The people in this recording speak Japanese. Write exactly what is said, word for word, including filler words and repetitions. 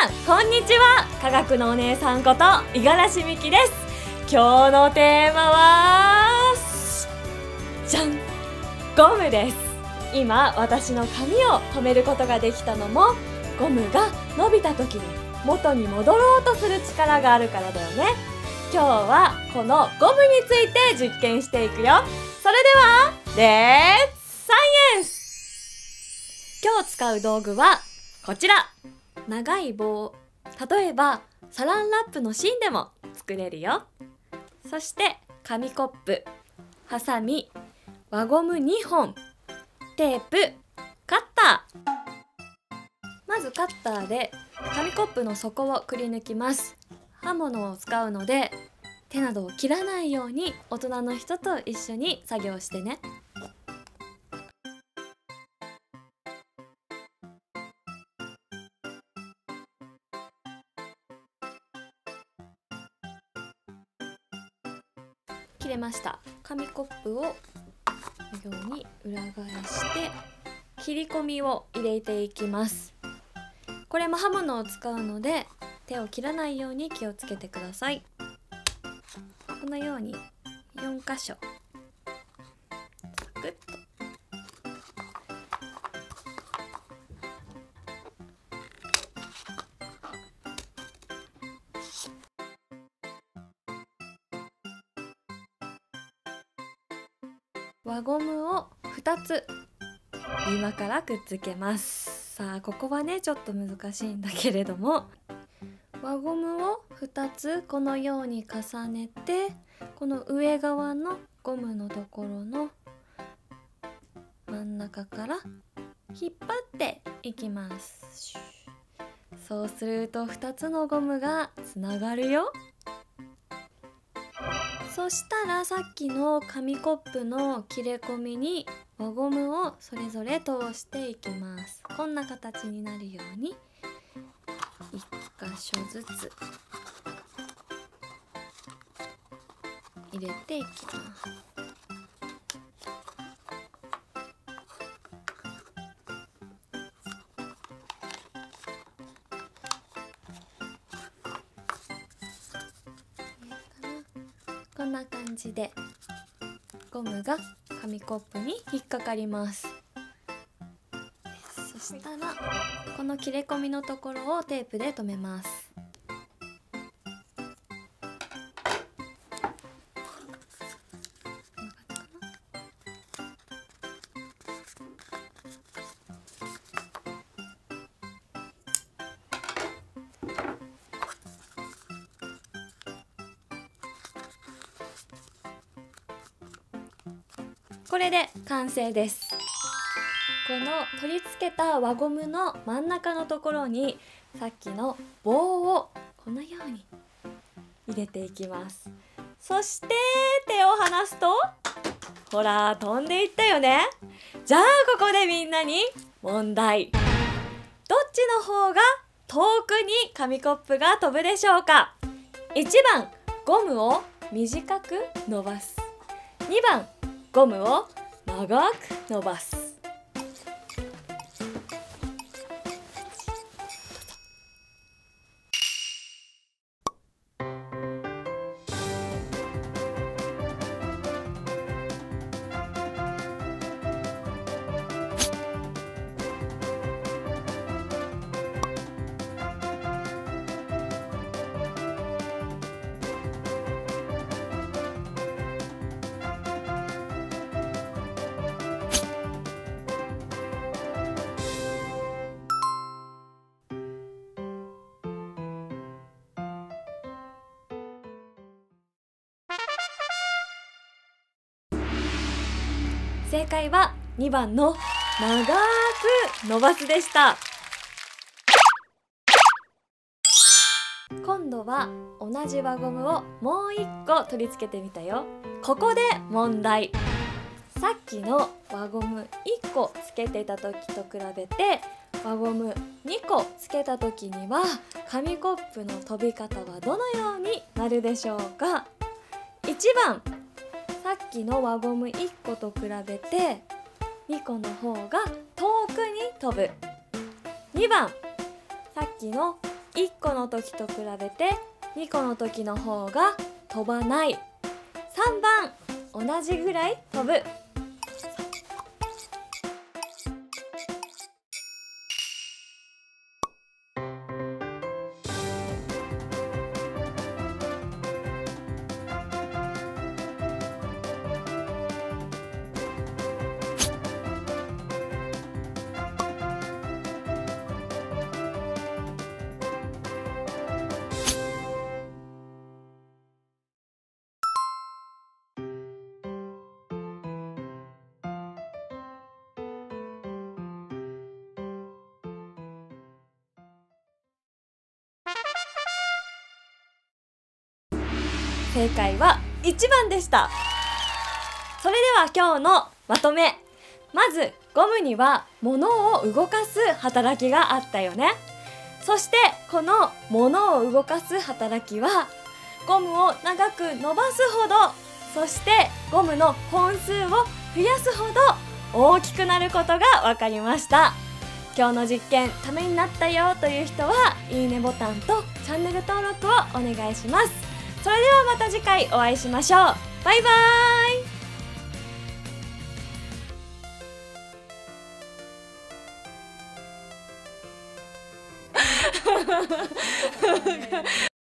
さんこんにちは。科学のお姉さんこと五十嵐美希です。今日のテーマはじゃん、ゴムです。今私の髪を留めることができたのもゴムが伸びた時に元に戻ろうとする力があるからだよね。今日はこのゴムについて実験していくよ。それではレッツサイエンス。今日使う道具はこちら、長い棒。例えばサランラップの芯でも作れるよ。そして紙コップ、ハサミ、輪ゴムにほん、テープ、カッター。まずカッターで紙コップの底をくり抜きます。刃物を使うので手などを切らないように大人の人と一緒に作業してね。切れました。紙コップをこのように裏返して切り込みを入れていきます。これも刃物を使うので手を切らないように気をつけてください。このようによんかしょサクッと。輪ゴムをふたつ今からくっつけます。さあここはねちょっと難しいんだけれども、輪ゴムをふたつこのように重ねて、この上側のゴムのところの真ん中から引っ張っていきます。そうするとふたつのゴムがつながるよ。そしたらさっきの紙コップの切れ込みに輪ゴムをそれぞれ通していきます。こんな形になるようにいっかしょずつ入れていきます。こんな感じでゴムが紙コップに引っかかります。そしたらこの切れ込みのところをテープで留めます。これで完成です。この取り付けた輪ゴムの真ん中のところにさっきの棒をこのように入れていきます。そして手を離すとほら飛んでいったよね。じゃあここでみんなに問題。どっちの方が遠くに紙コップが飛ぶでしょうか。いちばんゴムを短く伸ばす。にばんゴムを長く伸ばす。正解はにばんの長く伸ばすでした。今度は同じ輪ゴムをもういっこ取り付けてみたよ。ここで問題。さっきの輪ゴムいっこつけてた時と比べて輪ゴムにこつけた時には紙コップの飛び方はどのようになるでしょうか。いちばん、さっきの輪ゴムいっこと比べてにこの方が遠くに飛ぶ。にばん、さっきのいっこの時と比べてにこの時の方が飛ばない。さんばん同じぐらい飛ぶ。正解はいちばんでした。それでは今日のまとめ。まずゴムには物を動かす働きがあったよね。そしてこの物を動かす働きはゴムを長く伸ばすほど、そしてゴムの本数を増やすほど大きくなることが分かりました。今日の実験ためになったよという人はいいねボタンとチャンネル登録をお願いします。それではまた次回お会いしましょう。バイバーイ